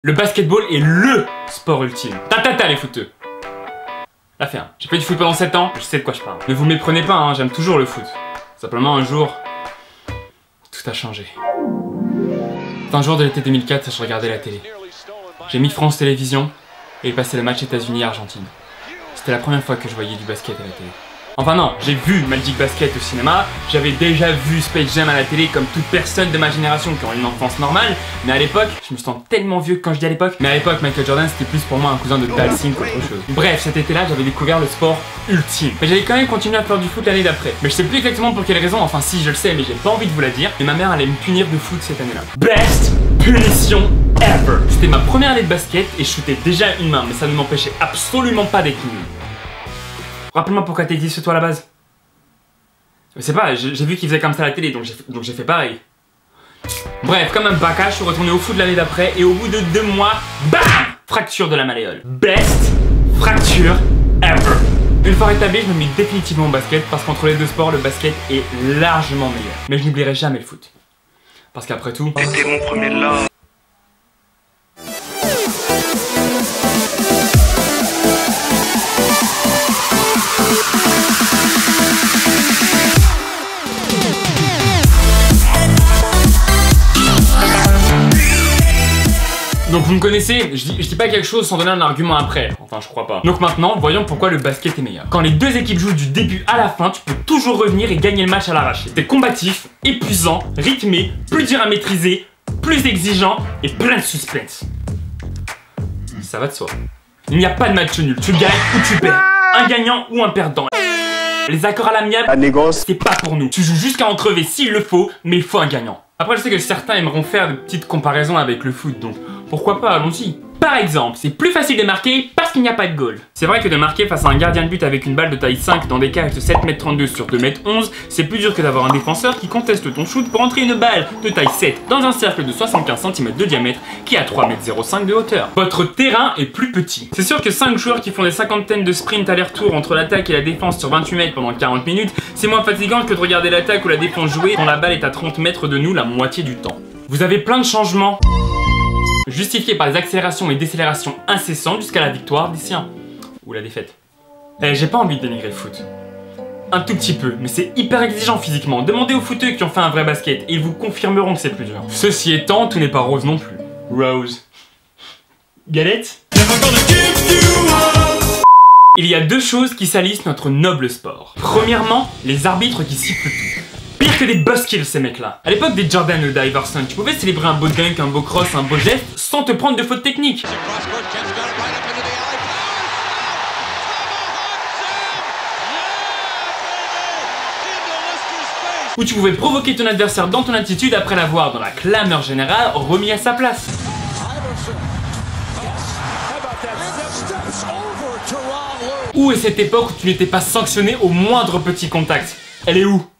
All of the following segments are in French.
Le basketball est LE sport ultime. Tatata les footeux. La ferme. J'ai fait du foot pendant 7 ans, je sais de quoi je parle. Ne vous méprenez pas, hein, j'aime toujours le foot. Simplement un jour, tout a changé. C'est un jour de l'été 2004, je regardais la télé. J'ai mis France Télévisions et il passait le match États-Unis-Argentine. C'était la première fois que je voyais du basket à la télé. Enfin non, j'ai vu Magic Basket au cinéma, j'avais déjà vu Space Jam à la télé comme toute personne de ma génération qui ont une enfance normale, mais à l'époque, je me sens tellement vieux quand je dis à l'époque, mais à l'époque Michael Jordan c'était plus pour moi un cousin de Dalsim qu'autre chose. Bref, cet été-là j'avais découvert le sport ultime. Mais j'allais quand même continuer à faire du foot l'année d'après. Mais je sais plus exactement pour quelle raison, enfin si je le sais mais j'ai pas envie de vous la dire, mais ma mère allait me punir de foot cette année-là. Best punition ever. C'était ma première année de basket et je shootais déjà une main, mais ça ne m'empêchait absolument pas d'être nul. Rappelle-moi pourquoi t'existes toi à la base. Je sais pas, j'ai vu qu'il faisait comme ça à la télé, donc j'ai fait pareil. Bref, comme un bacca, je suis retourné au foot l'année d'après et au bout de 2 mois, BAM! Fracture de la malléole. Best fracture ever. Une fois rétabli, je me mets définitivement au basket parce qu'entre les deux sports, le basket est largement meilleur. Mais je n'oublierai jamais le foot. Parce qu'après tout, c'était mon premier love. donc vous me connaissez, je dis pas quelque chose sans donner un argument après, enfin je crois pas. Donc maintenant, voyons pourquoi le basket est meilleur. Quand les deux équipes jouent du début à la fin, tu peux toujours revenir et gagner le match à l'arraché. C'est combatif, épuisant, rythmé, plus dur à maîtriser, plus exigeant et plein de suspense. Ça va de soi. Il n'y a pas de match nul, tu gagnes ou tu perds. Un gagnant ou un perdant. Les accords à l'amiable, c'est pas pour nous. Tu joues jusqu'à en crever s'il le faut, mais il faut un gagnant. Après je sais que certains aimeront faire de petites comparaisons avec le foot, donc pourquoi pas, allons-y. Par exemple, c'est plus facile de marquer parce qu'il n'y a pas de goal. C'est vrai que de marquer face à un gardien de but avec une balle de taille 5 dans des cages de 7,32 m sur 2,11 m, c'est plus dur que d'avoir un défenseur qui conteste ton shoot pour entrer une balle de taille 7 dans un cercle de 75 cm de diamètre qui a 3,05 m de hauteur. Votre terrain est plus petit. C'est sûr que 5 joueurs qui font des cinquantaines de sprints aller-retour entre l'attaque et la défense sur 28 mètres pendant 40 minutes, c'est moins fatigant que de regarder l'attaque ou la défense jouer quand la balle est à 30 mètres de nous la moitié du temps. Vous avez plein de changements justifié par les accélérations et décélérations incessantes jusqu'à la victoire des siens. Ou la défaite. J'ai pas envie de dénigrer le foot. Un tout petit peu, mais c'est hyper exigeant physiquement. Demandez aux footeux qui ont fait un vrai basket et ils vous confirmeront que c'est plus dur. Ceci étant, tout n'est pas rose non plus. Rose. Galette. Il y a 2 choses qui salissent notre noble sport. Premièrement, les arbitres qui sifflent tout. Pire que des buzzkills ces mecs-là. À l'époque des Jordan ou d'Iverson, tu pouvais célébrer un beau dunk, un beau cross, un beau geste sans te prendre de fautes techniques. Ou tu pouvais provoquer ton adversaire dans ton attitude après l'avoir, dans la clameur générale, remis à sa place. Où est cette époque où tu n'étais pas sanctionné au moindre petit contact? Elle est où?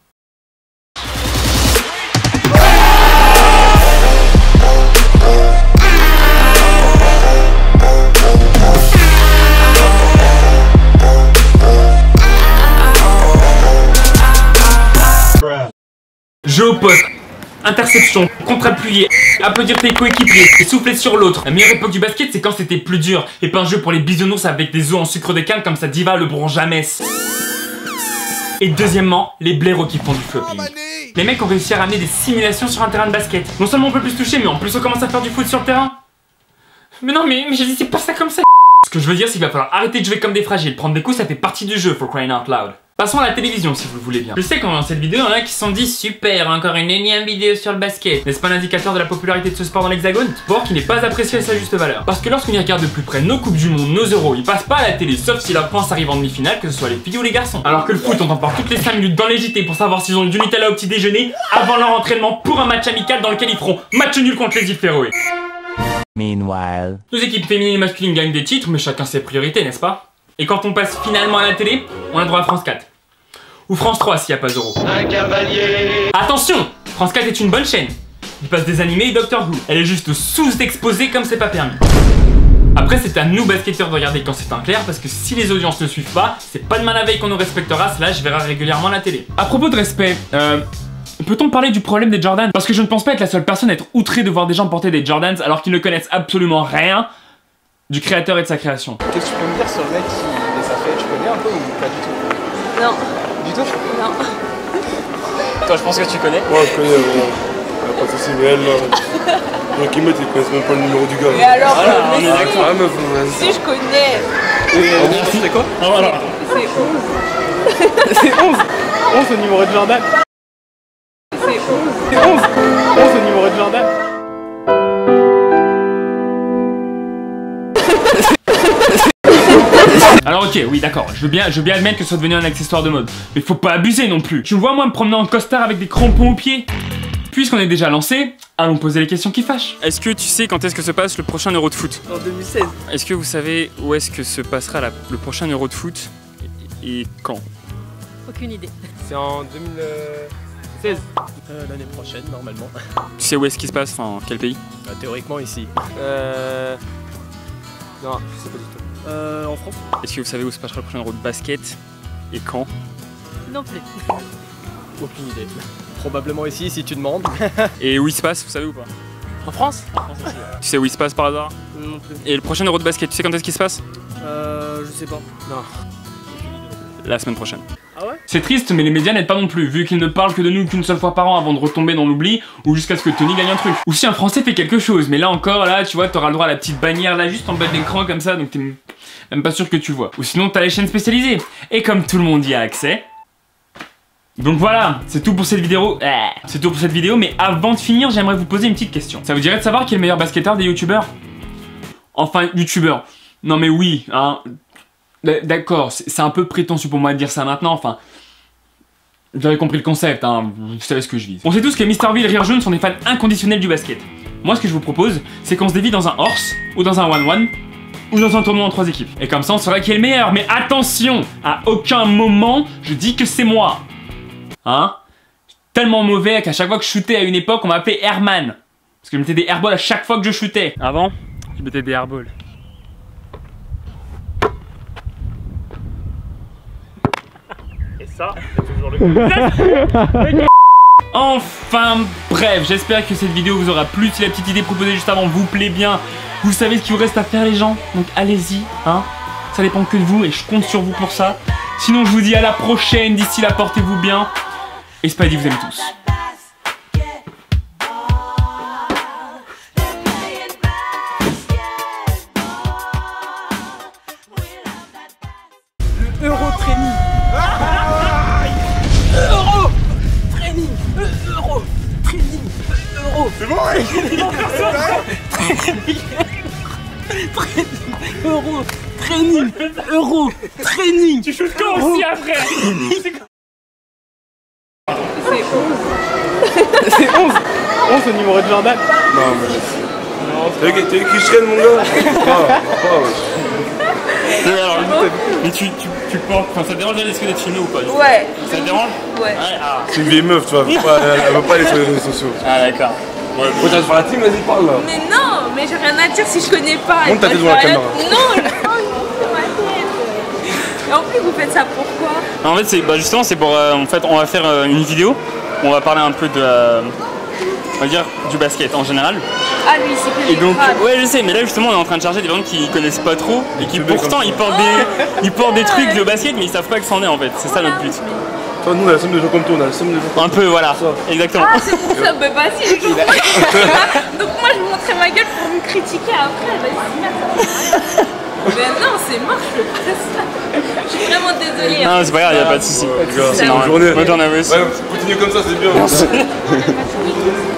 Jeu au poste, interception, contre-appuyé, applaudir tes coéquipiers et souffler sur l'autre. La meilleure époque du basket, c'est quand c'était plus dur et pas un jeu pour les bisounours avec des os en sucre de canne comme sa diva LeBron James. Et deuxièmement, les blaireaux qui font du flopping. Les mecs ont réussi à ramener des simulations sur un terrain de basket. Non seulement on peut plus se toucher, mais en plus on commence à faire du foot sur le terrain. Mais non, mais j'ai dit c'est pas ça comme ça. Ce que je veux dire, c'est qu'il va falloir arrêter de jouer comme des fragiles. Prendre des coups, ça fait partie du jeu, for crying out loud. Passons à la télévision si vous le voulez bien. Je sais qu'en dans cette vidéo, il y en a qui se sont dit super, encore une énième vidéo sur le basket. N'est-ce pas un indicateur de la popularité de ce sport dans l'hexagone? Sport qui n'est pas apprécié à sa juste valeur. Parce que lorsqu'on y regarde de plus près nos coupes du monde, nos euros, ils passent pas à la télé, sauf si la France arrive en demi-finale, que ce soit les filles ou les garçons. Alors que le foot, on t'en parle toutes les 5 minutes dans les JT pour savoir s'ils ont du Nutella au petit déjeuner avant leur entraînement pour un match amical dans lequel ils feront match nul contre les îles Féroé. Meanwhile, Nos équipes féminines et masculines gagnent des titres, mais chacun ses priorités, n'est-ce pas? Et quand on passe finalement à la télé, on a droit à France 4. Ou France 3 s'il n'y a pas Zoro. Un cavalier. Attention, France 4 est une bonne chaîne. Il passe des animés et Doctor Who. Elle est juste sous-exposée comme c'est pas permis. Après, c'est à nous basketteurs de regarder quand c'est en clair, parce que si les audiences ne suivent pas, c'est pas demain la veille qu'on nous respectera, cela je verrai régulièrement la télé. À propos de respect, Peut-on parler du problème des Jordans? Parce que je ne pense pas être la seule personne à être outrée de voir des gens porter des Jordans alors qu'ils ne connaissent absolument rien du créateur et de sa création. Qu'est-ce que tu peux me dire sur le mec qui les a fait? Tu connais un peu ou pas du tout? Non. Du tout? Non. Toi, je pense que tu connais. Ouais, je connais, pas de soucis, mais elle, là. Les qui mettent, ils connaissent même pas le numéro du gars. Mais alors, Voilà, mais on est d'accord. Ah, meuf, vas-y. si je connais. Et c'était quoi? Ah voilà. C'est 11. C'est 11. 11 au numéro de Jordan. C'est 11. C'est 11. 11 au numéro de Jordan. Alors ok, oui d'accord, je veux bien admettre que ça soit devenu un accessoire de mode. Mais faut pas abuser non plus. Tu me vois moi me promener en costard avec des crampons aux pieds? Puisqu'on est déjà lancé, allons poser les questions qui fâchent. Est-ce que tu sais quand est-ce que se passe le prochain Euro de foot? En 2016. Est-ce que vous savez où est-ce que se passera le prochain Euro de foot et quand? Aucune idée. C'est en 2016. L'année prochaine, normalement. Tu sais où est-ce qu'il se passe? Enfin, quel pays? Théoriquement ici. Non, je sais pas du tout. En France. Est-ce que vous savez où se passera le prochain Euro de basket et quand? Non plus. Aucune idée. Probablement ici si tu demandes. Et où il se passe, vous savez ou pas? En France? Tu sais où il se passe par hasard? Non plus. Et le prochain Euro de basket, tu sais quand est-ce qu'il se passe? Je sais pas. Non. La semaine prochaine. Ah ouais? C'est triste, mais les médias n'aident pas non plus, vu qu'ils ne parlent que de nous qu'une seule fois par an avant de retomber dans l'oubli, ou jusqu'à ce que Tony gagne un truc. Ou si un Français fait quelque chose, mais là encore, là, tu vois, t'auras le droit à la petite bannière là, juste en bas de l'écran comme ça, donc t'es même pas sûr que tu vois. Ou sinon, t'as les chaînes spécialisées. Et comme tout le monde y a accès. Donc voilà, c'est tout pour cette vidéo. C'est tout pour cette vidéo, mais avant de finir, j'aimerais vous poser une petite question. Ça vous dirait de savoir qui est le meilleur basketteur des youtubeurs? Enfin, youtubeurs. Non mais oui, hein. D'accord, c'est un peu prétentieux pour moi de dire ça maintenant, enfin... Vous avez compris le concept, hein, vous savez ce que je vise. On sait tous que MrVille et Rire Jaune sont des fans inconditionnels du basket. Moi, ce que je vous propose, c'est qu'on se dévie dans un horse, ou dans un 1-1, ou dans un tournoi en 3 équipes. Et comme ça, on saura qui est le meilleur. Mais attention, à aucun moment, je dis que c'est moi. Hein? Tellement mauvais qu'à chaque fois que je shootais à une époque, on m'appelait Airman. Parce que je mettais des airballs à chaque fois que je shootais. Avant, je mettais des airballs. Enfin bref, j'espère que cette vidéo vous aura plu. Si la petite idée proposée juste avant vous plaît bien, vous savez ce qu'il vous reste à faire les gens. Donc allez-y, hein. Ça dépend que de vous et je compte sur vous pour ça. Sinon je vous dis à la prochaine, d'ici là portez-vous bien. Et Spidey vous aime tous. Euro training. Euro training. Euro training. Euro. C'est bon. Euro training. Euro training. Tu shootes quand aussi après? C'est 11. C'est 11. 11 au numéro de Jordan. Non, mais. T'as vu qui je traîne, mon gars? Mais tu portes, enfin ça te dérange d'être filmé ou pas? Ouais. Ça te dérange? Ouais. Ah, C'est une vieille meuf, tu vois. Elle veut pas aller sur les réseaux sociaux. ah d'accord. Ouais, tu vas te faire la team, vas-y, parle là. Mais non, mais j'ai rien à dire si je connais pas. Monte ta tête devant la caméra. Non, c'est ma tête. Et en plus, vous faites ça pourquoi? En fait, c'est justement, c'est pour. En fait, on va faire une vidéo où on va parler un peu de. On va dire du basket en général. Ah, lui, c'est que Et les donc, crades. ouais, je sais, mais là justement, on est en train de charger des gens qui connaissent pas trop et qui pourtant ils portent des trucs de basket, mais ils savent pas que c'en est en fait. C'est ça notre but. Toi, nous, on a la somme de gens comme toi, on a la somme de gens. Un peu, voilà. Exactement. Ah, c'est pour ça, bah vas-y. Donc moi, je vous montrais ma gueule pour me critiquer après. Vas-y, merde. Mais non, c'est mort, je fais pas ça. Je suis vraiment désolée. Non, c'est pas grave, y a pas de soucis. C'est Bonne journée à vous aussi. Ouais, continue comme ça, c'est bien.